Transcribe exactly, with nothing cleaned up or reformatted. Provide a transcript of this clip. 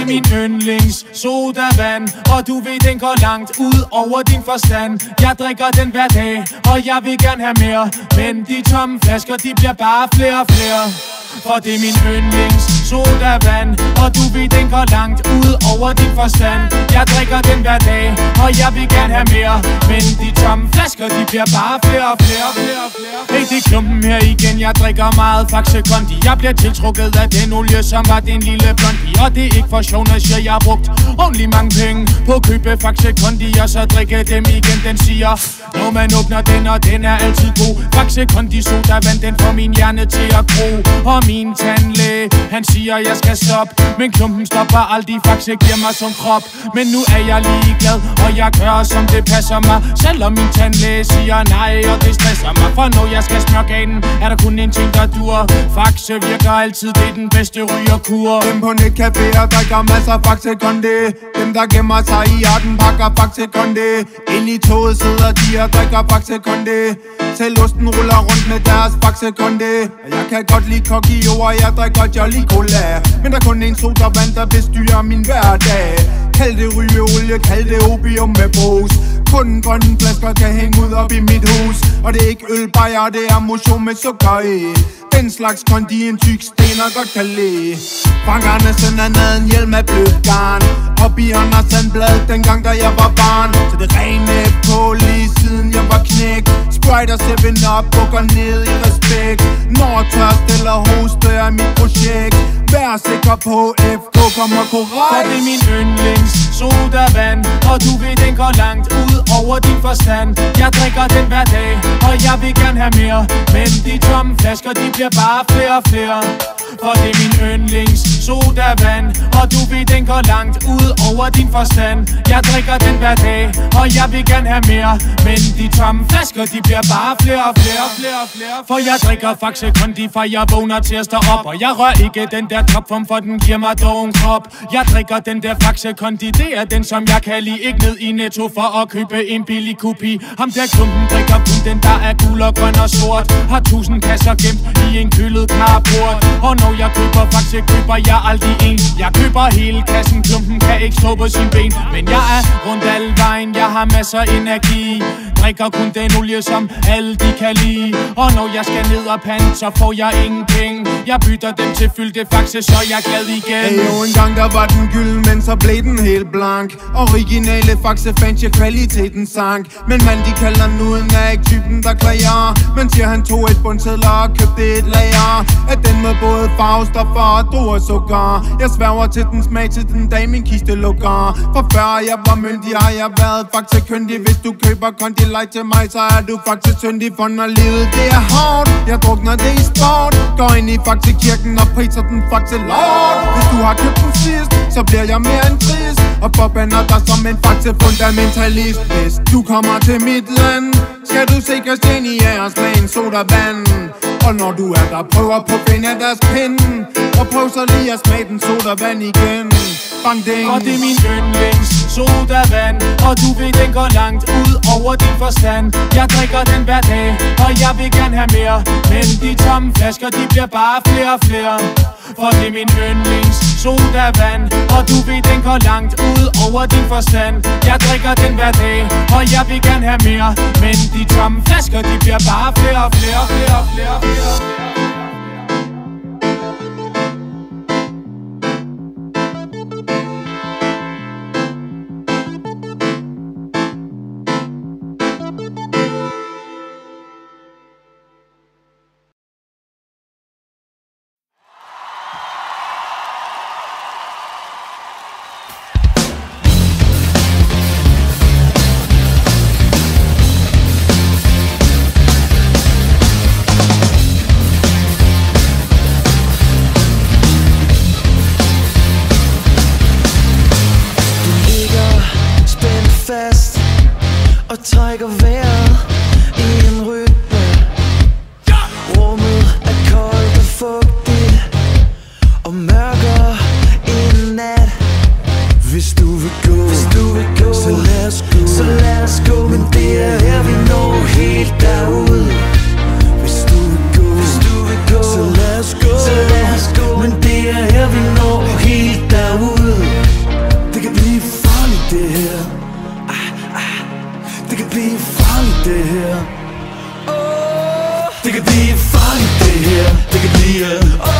min yndlings sodavand, og du ved den går langt ud over din forstand. Jeg drikker den hver dag, og jeg vil gerne have mere, men de tomme flasker, de bliver bare flere og flere. For det er min yndlings sodavand, og du ved den går langt ud over din forstand. Jeg drikker den hver dag, og jeg vil gerne have mere, men de tomme flasker, de bliver bare flere og flere og flere og flere. Hey, det er klumpen her igen, jeg drikker meget Faxe Kondi. Jeg bliver tiltrukket af den olie, som var den lille blondie. Og det er ikke for sjov, når jeg har brugt ordentlig mange penge på at købe Faxe Kondi, og så drikke dem igen. Den siger, når man åbner den, og den er altid god. Faxe Kondi sodavand, den får min hjerne til at gro. Og min tandlæge, han siger jeg skal stoppe, men klumpen stopper aldrig. Faxe giver mig som krop, men nu er jeg ligeglad, og jeg gør som det passer mig. Selvom min tandlæge siger nej, og det stresser mig. For når jeg skal smøre ganen, er der kun en ting der dur. Faxe virker altid, det er den bedste rygerkur. Dem på netcaféer drikker masser af Faxe Kondi. Dem der gemmer sig i arten pakker Faxe Kondi. Ind i toget sidder de og drikker Faxe Kondi. Selv osten ruller rundt med deres Faxe Kondi. Jeg kan godt lide Kokio, og jeg drikker Jolly Cola. Men der er kun en sodavand, der bestyrer min hverdag. Kald det rygeolie, kald det opium med brus. Kun grønne flasker kan hænge ud op i mit hus. Og det er ikke øl, bajer, det er motion med sukker i. Den slags kondi en tyk sten og godt kan lide. Frankerne sender ned en hjelm af blødt garn. Op i Anders Sandblad, dengang da jeg var barn. Så det rene på lige siden jeg var knæk. Sprite og seven up, bukker ned i respekt. Når tørst eller hoste er mit projekt. Vær sikker på F K kommer korrekt. For det er min yndlings sodavand, og du ved den går langt ud over din forstand. Jeg drikker den hver dag, og jeg vil gerne have mere, men de tomme flasker, de bliver bare flere og flere. For det er min yndlings sodavand, og du ved den går langt ud over din forstand. Jeg drikker den hver dag, og jeg vil gerne have mere, men de tomme flasker, de bliver bare flere og flere og flere og flere. For jeg drikker Faxe Kondi, for jeg vågner til at stå op, og jeg rører ikke den der topform, for den giver mig dog en krop. Jeg drikker den der Faxe Kondi, det er den som jeg kan lide. Ikke ned i Netto for at købe en billig kopi. Ham der klumpen drikker kun den der er gul og grøn og sort. Har tusind kasser gemt i en kølet carport. Og når jeg køber Faxe, køber jeg aldrig en. Jeg køber hele kassen, klumpen kan ikke stå på sin ben. Men jeg er rundt alle vejen, jeg har masser energi. Drikker kun den olie, som alle de kan lide. Og når jeg skal ned og pande, så får jeg ingen penge. Jeg bytter dem til fyldte Faxe, så jeg er glad igen. Hey, jo, en gang der var den gylden, men så blev den helt blank. Originale Faxe fandt jeg kvaliteten sank. Men man, de kalder nu en er ikke typen, der klager. Men siger han tog et bundsedler og købte et lager af den med både farvestoffer og drog sukker. Jeg sværger til den smag til den dag min kiste lukker. For før jeg var myndig har jeg været Faxe køndig. Hvis du køber Kondi Light til mig, så er du Faxe syndig. For når livet det er hårdt, jeg drukner det i sport. Går ind i Faxe kirken og priser den Faxe Lord. Hvis du har købt den sidst, så bliver jeg mere end trist og forbander dig som en Faxe fundamentalist. Hvis du kommer til mit land, skal du sikre geniæres med en sodavand. Og når du er der, prøver på at finde deres pind, og prøv så lige at smage den sodavand igen. Bang ding. Og det er min yndlings sodavand, og du ved den går langt ud over din forstand. Jeg drikker den hver dag, og jeg vil gerne have mere, men de tomme flasker, de bliver bare flere og flere. For det er min yndlings sodavand, og du ved den går langt ud over din forstand. Jeg drikker den hver dag, og jeg vil gerne have mere, men de tomme flasker, de bliver bare flere og flere og flere og flere og flere. Og trækker vejret i en rytme. Rummet er koldt og fugtigt og mørkere end nat. Hvis du vil gå, Hvis du vil gå så lad os gå, så lad os gå. Men det er her vi når helt derud. Hvis du vil gå, Hvis du vil gå så lad os gå, så lad os gå. Men det er her vi når helt derud. blive farligt det her. Det kan blive farligt det her. Det kan blive oh.